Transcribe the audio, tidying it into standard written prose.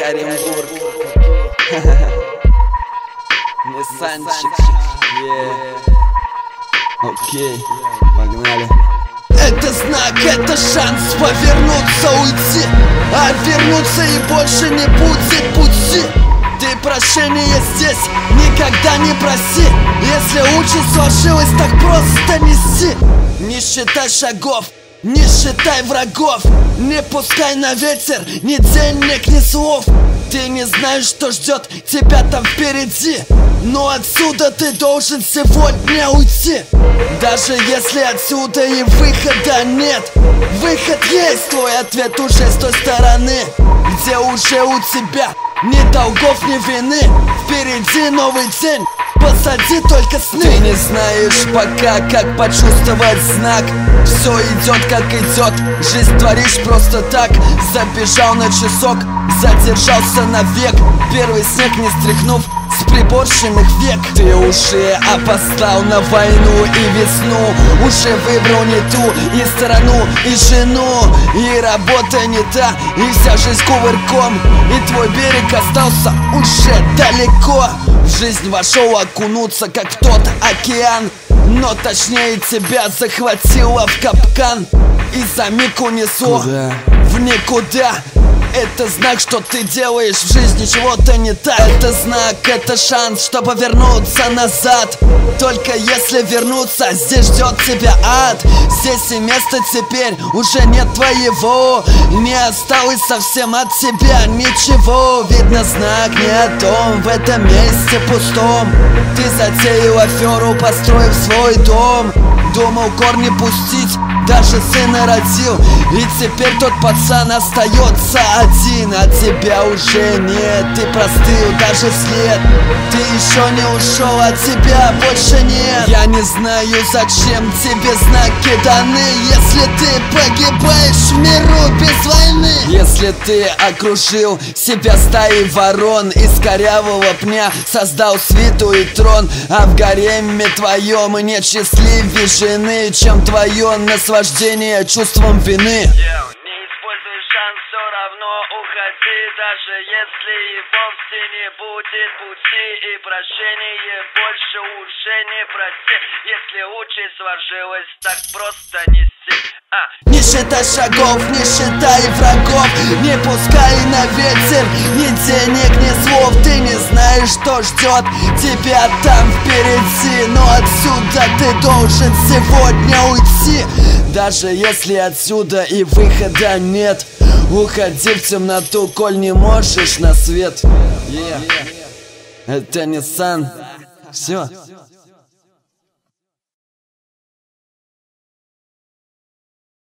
Оренбург. Ниссанчик. Окей, погнали. Это знак, это шанс повернуться, уйти, а вернуться и больше не будет пути. Ты прощения здесь никогда не проси. Если участь сложилась, так просто неси. Не считай шагов, не считай врагов, не пускай на ветер ни денег, ни слов. Ты не знаешь, что ждет тебя там впереди, но отсюда ты должен сегодня уйти. Даже если отсюда и выхода нет, выход есть, твой ответ уже с той стороны, где уже у тебя ни долгов, ни вины. Впереди новый день, посади только сны. Ты не знаешь пока, как почувствовать знак. Все идет как идет, жизнь творишь просто так. Забежал на часок, задержался навек. Первый снег не стряхнув с приборщенных век. Ты уже опоздал на войну и весну, уже выбрал не ту и страну, и жену, и работа не та, и вся жизнь кувырком, и твой берег остался уже далеко. В жизнь вошел окунуться, как в тот океан, но точнее тебя захватило в капкан и за миг унесло в никуда. Это знак, что ты делаешь в жизни чего-то не так. Это знак, это шанс, чтобы вернуться назад. Только если вернуться, здесь ждет тебя ад. Здесь и места теперь уже нет твоего, не осталось совсем от тебя ничего. Видно, знак не о том, в этом месте пустом. Ты затеял аферу, построив свой дом. Думал корни пустить, даже сына родил, и теперь тот пацан остается один. А тебя уже нет, ты простыл даже след. Ты еще не ушел, а тебя больше нет. Я не знаю, зачем тебе знаки даны, если ты погибаешь в миру без войны. Если ты окружил себя стаей ворон, из корявого пня создал свиту и трон, а в гареме твоем нет счастливее жены, чем твое наслаждение чувством вины. Не используй шанс, все равно уходи, даже если и вовсе не будет пути, и прощение больше уже не проси. Если участь сложилась, так просто неси. Не считай шагов, не считай врагов, не пускай на ветер ни денег, ни слов. Ты не знаешь, что ждет тебя там впереди, но отсюда ты должен сегодня уйти. Даже если отсюда и выхода нет, уходи в темноту, коль не можешь на свет. Это Ниссан. Все.